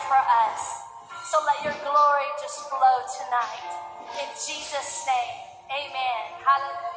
for us. So let your glory just flow tonight. In Jesus' name, amen. Hallelujah.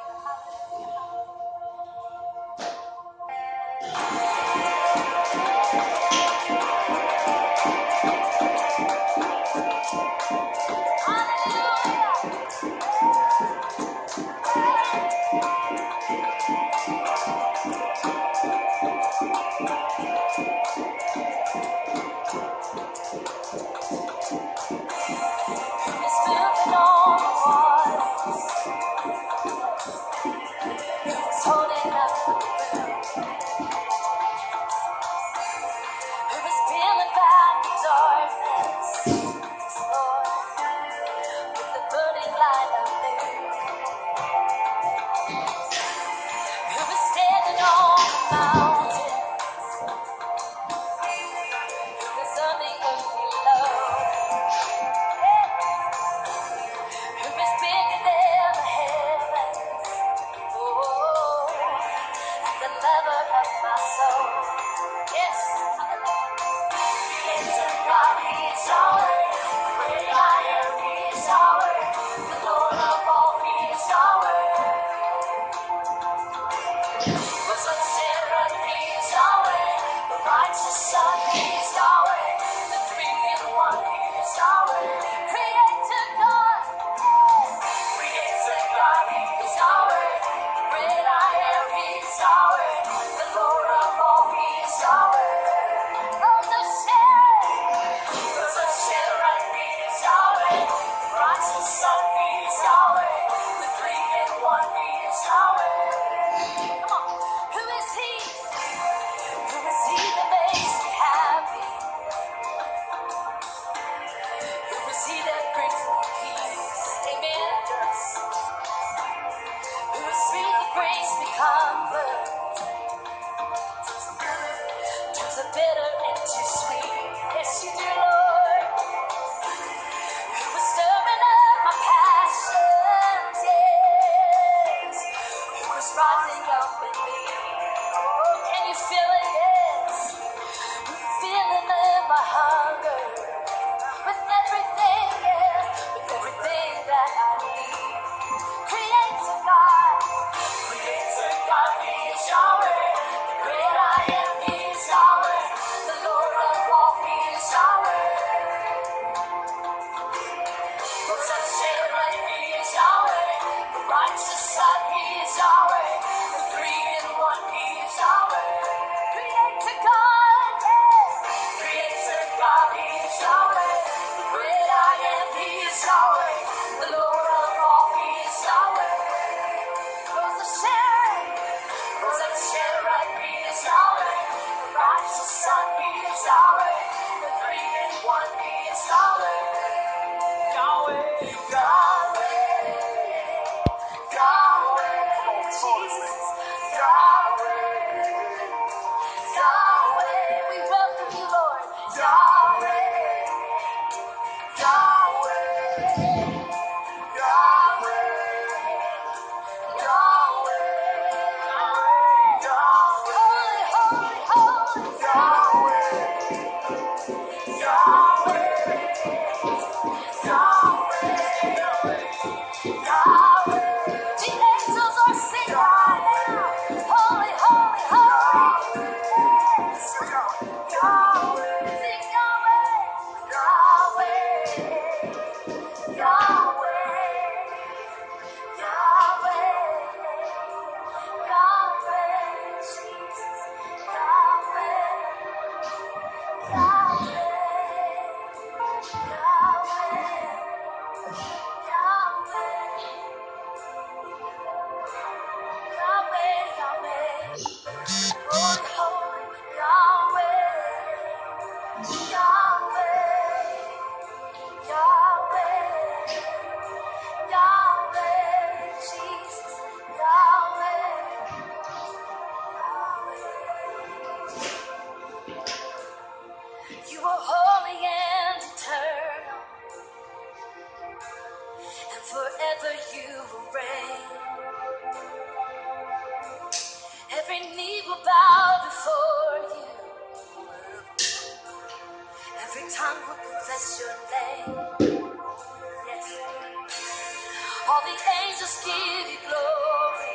Every tongue will confess your name. Yes. All the angels give you glory.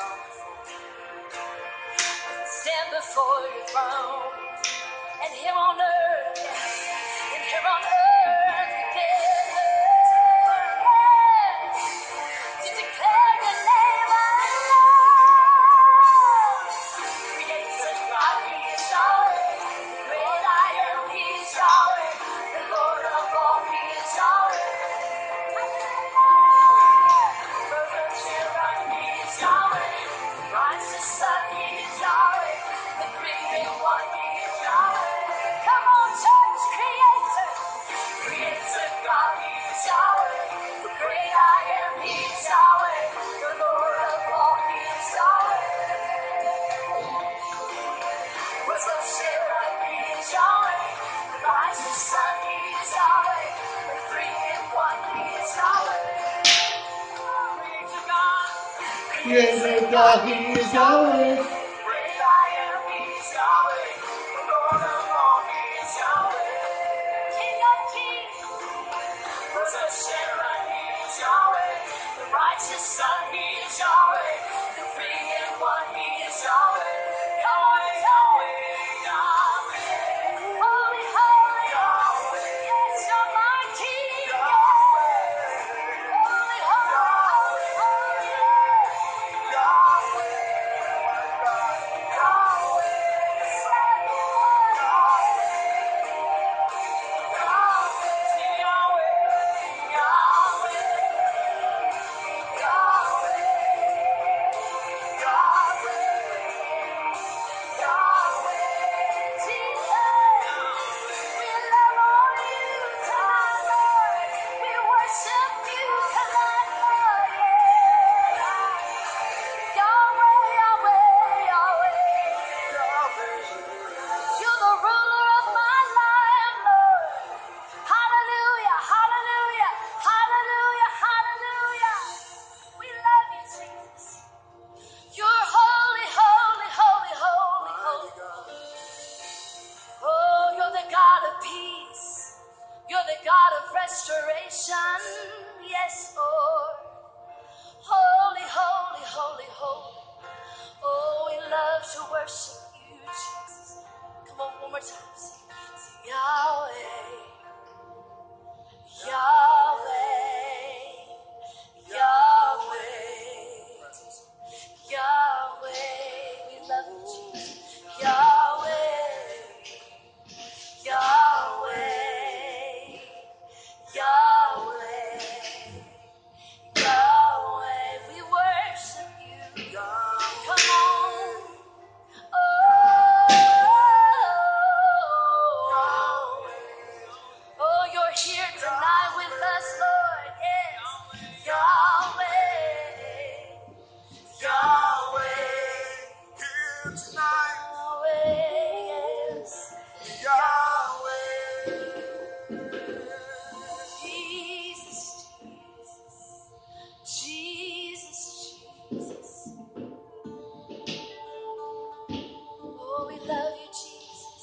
Stand before your throne. And here on earth, and here on earth together, to declare the name of love. Creator God, He is Yahweh. The great I am, He is Yahweh. The Lord of all, He is Yahweh. Fervent Cherub, He is Yahweh. Righteous Son, He is Yahweh. The Creator One, He is Yahweh. Come on, church, Creator. Creator God, He is Yahweh. The great I am, He is Yahweh. The Lord of all, He is Yahweh. Wisdom Cherub, He is Yahweh. The righteous Son, He is Yahweh. The three in one, He is Yahweh. Creator God, Creator God, He is Yahweh. great I am, He is Yahweh. The Lord of all, He is Yahweh. King of kings, Rose of Sharon, He is Yahweh. The righteous Son, He is Yahweh. The three in one, He is Yahweh. Yahweh, Yahweh, Yahweh. Holy, holy, Yahweh. Yes, you're my King. Yahweh. Holy, holy, holy, holy. Yahweh. Yahweh. You're the ruler of my life, Lord. Hallelujah, hallelujah, hallelujah, hallelujah. We love you, Jesus. You're holy, holy, holy, holy, holy. Oh, you're the God of peace. You're the God of restoration. Yes, Lord. Holy, holy, holy, holy. Oh, we love to worship you, Jesus. Come on, one more time. Sing Yahweh, Yahweh, Yahweh, Yahweh. We love you, Jesus. Yahweh, Yahweh, Yahweh, Yahweh. We worship you. Come on. Oh, you're here tonight with us, Lord. Yes. Yahweh. Yahweh. Here tonight, Yahweh. Yes. Yahweh. Jesus. Jesus. Jesus. Oh, we love you, Jesus.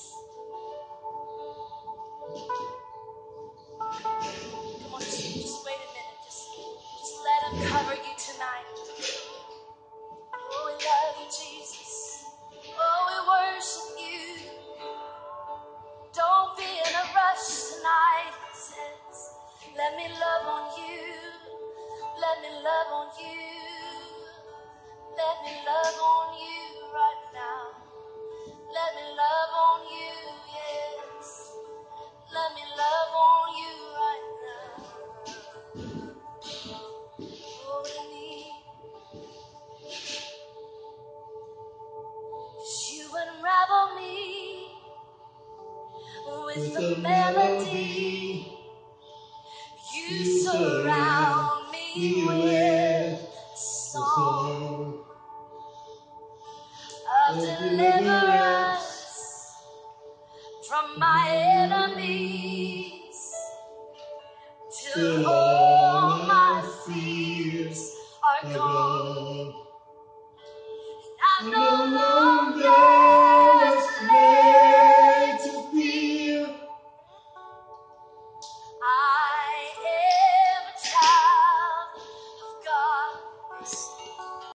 Come on, just wait a minute. Just let him cover you tonight. Oh, we love you, Jesus. Oh, we worship you. Don't be in a rush tonight. He says, let me love on you. Let me love on you. Let me love on you right now. Let me love on you, yes. Let me love on you right now. Oh, we need you unravel me with the melody. You surround me with song of deliverance from my enemies, till all my fears are gone.